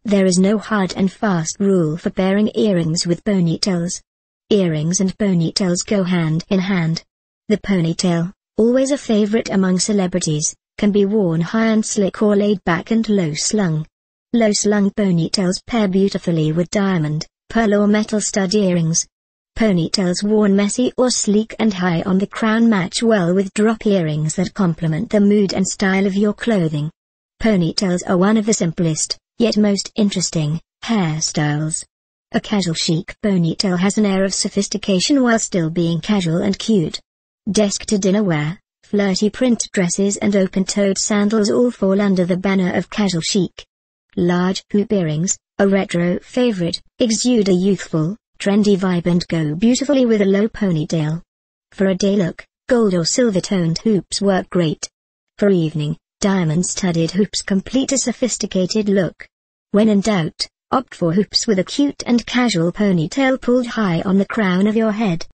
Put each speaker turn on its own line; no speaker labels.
There is no hard and fast rule for pairing earrings with ponytails. Earrings and ponytails go hand in hand. The ponytail, always a favorite among celebrities, can be worn high and slick or laid back and low-slung. Low-slung ponytails pair beautifully with diamond, pearl or metal stud earrings. Ponytails worn messy or sleek and high on the crown match well with drop earrings that complement the mood and style of your clothing. Ponytails are one of the simplest, yet most interesting, hairstyles. A casual chic ponytail has an air of sophistication while still being casual and cute. Desk-to-dinner wear, flirty print dresses and open-toed sandals all fall under the banner of casual chic. Large hoop earrings, a retro favorite, exude a youthful, trendy vibe and go beautifully with a low ponytail. For a day look, gold or silver-toned hoops work great. For evening, diamond-studded hoops complete a sophisticated look. When in doubt, opt for hoops with a cute and casual ponytail pulled high on the crown of your head.